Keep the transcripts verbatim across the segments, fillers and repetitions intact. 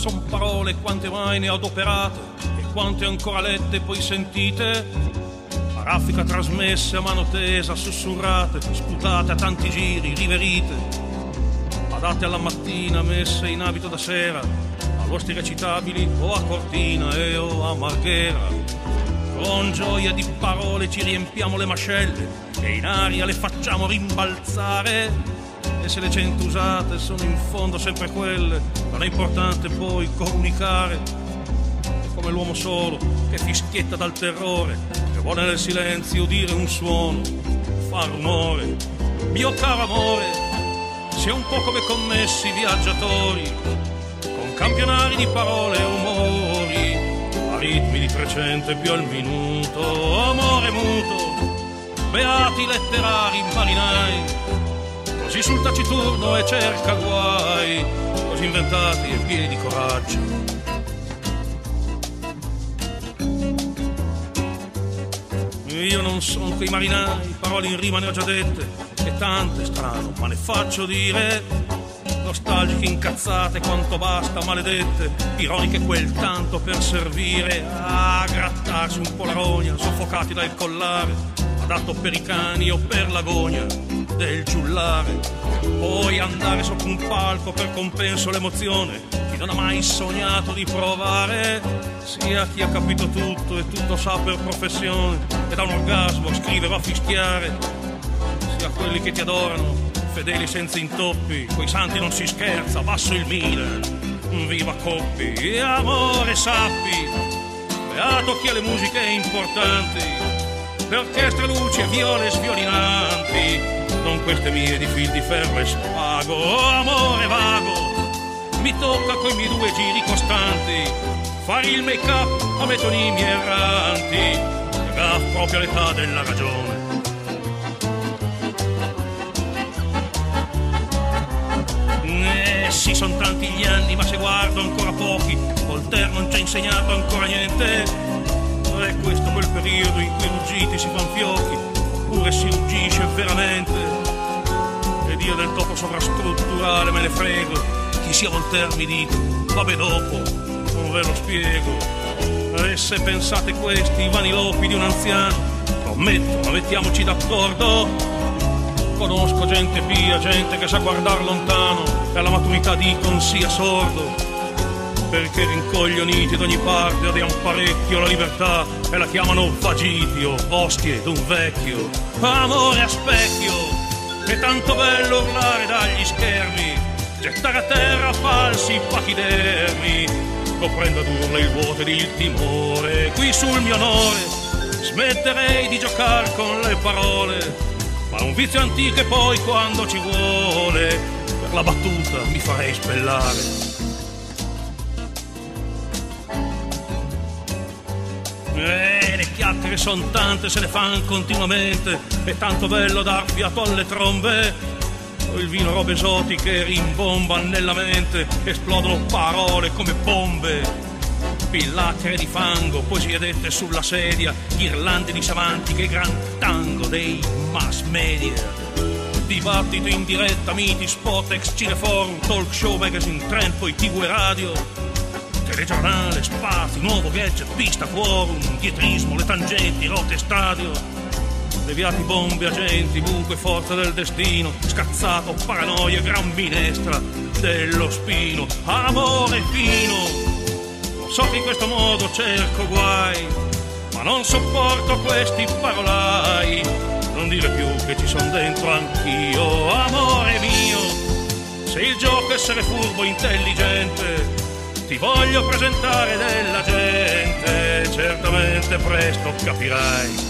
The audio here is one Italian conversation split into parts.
son parole quante mai ne ho adoperate e quante ancora lette poi sentite, a raffica trasmesse a mano tesa, sussurrate, sputate a tanti giri, riverite, adatte alla mattina, messe in abito da sera, a luostri recitabili o a Cortina e o a Marghera. Con gioia di parole ci riempiamo le mascelle e in aria le facciamo rimbalzare. E se le cento usate sono in fondo sempre quelle, non è importante poi comunicare. È come l'uomo solo che fischietta dal terrore, che vuole nel silenzio dire un suono, far rumore. Mio caro amore, sei un po' come commessi viaggiatori, con campionari di parole e umori, a ritmi di trecento più al minuto. Amore muto, beati letterari marinai, così sul taciturno e cerca guai, così inventati e pieni di coraggio. Io non sono quei marinai, parole in rima ne ho già dette, e tante strano, ma ne faccio dire, nostalgiche incazzate quanto basta, maledette, ironiche quel tanto per servire a grattarsi un po' la rogna, soffocati dal collare, adatto per i cani o per l'agonia del giullare. Poi andare sopra un palco per compenso l'emozione, chi non ha mai sognato di provare, sia chi ha capito tutto e tutto sa per professione e da un orgasmo scrive va a fischiare, sia quelli che ti adorano fedeli senza intoppi, coi santi non si scherza, basso il Milan, viva Coppi. E amore sappi, beato chi ha le musiche importanti, le orchestre, luci e viole sviolinanti, non queste mie di fil di ferro e spago. Oh, amore vago, mi tocca coi miei due giri costanti fare il make up a metonimi erranti, gaff proprio all'età della ragione. Eh sì, son tanti gli anni, ma se guardo ancora pochi, Voltaire non ci ha insegnato ancora niente. È questo quel periodo in cui i ruggiti si fan fiocchi, oppure si ruggisce veramente. Ed io del topo sovrastrutturale me ne frego, chi sia Voltaire mi dico, vabbè dopo, non ve lo spiego. E se pensate questi i vanilopi di un anziano, prometto, ma mettiamoci d'accordo. Conosco gente pia, gente che sa guardar lontano e alla maturità dicono sia sordo, perché rincoglioniti da ogni parte odiano parecchio la libertà e la chiamano vagitio, ostie d'un vecchio. Amore a specchio, è tanto bello urlare dagli schermi, gettare a terra falsi pachidermi, coprendo ad urla il vuoto ed il timore. Qui sul mio onore smetterei di giocare con le parole, ma un vizio antico e poi quando ci vuole per la battuta mi farei spellare. Eh, le chiacchiere son tante, se ne fan continuamente, è tanto bello dar fiato alle trombe, o il vino robe esotiche rimbombano nella mente, esplodono parole come bombe. Pillacche di fango, poesie dette sulla sedia, ghirlande di savanti, gran tango dei mass media. Dibattito in diretta, miti, spot, ex cineforum, talk show, magazine, trend, poi tv e radio, telegiornale, spazi, nuovo gadget, pista, quorum, dietrismo, le tangenti, rotte, stadio, deviati bombe, agenti, buco e forza del destino, scazzato, paranoia, gran minestra dello spino. Amore fino, so che in questo modo cerco guai, ma non sopporto questi parolai, non dire più che ci son dentro anch'io. Amore mio, se il gioco è essere furbo intelligente, ti voglio presentare della gente, certamente presto capirai.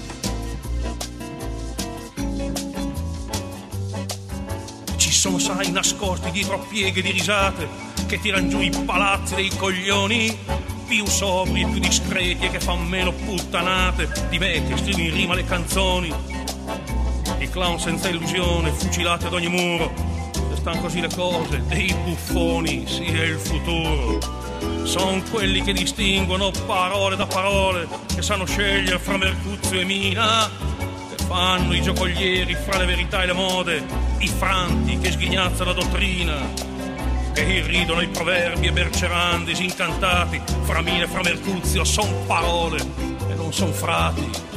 Ci sono, sai, nascosti dietro a pieghe di risate che tiran giù i palazzi dei coglioni, più sobri e più discreti e che fan meno puttanate di me che scrivo in rima le canzoni. I clown senza illusione, fucilati ad ogni muro, se stan così le cose, dei buffoni, sì è il futuro. Son quelli che distinguono parole da parole, che sanno scegliere fra Mercuzio e Mina, che fanno i giocolieri fra le verità e le mode, i franti che sghignazzano la dottrina. che irridono i proverbi e bercerandi disincantati, fra Mine e fra Mercuzio son parole e non son frati.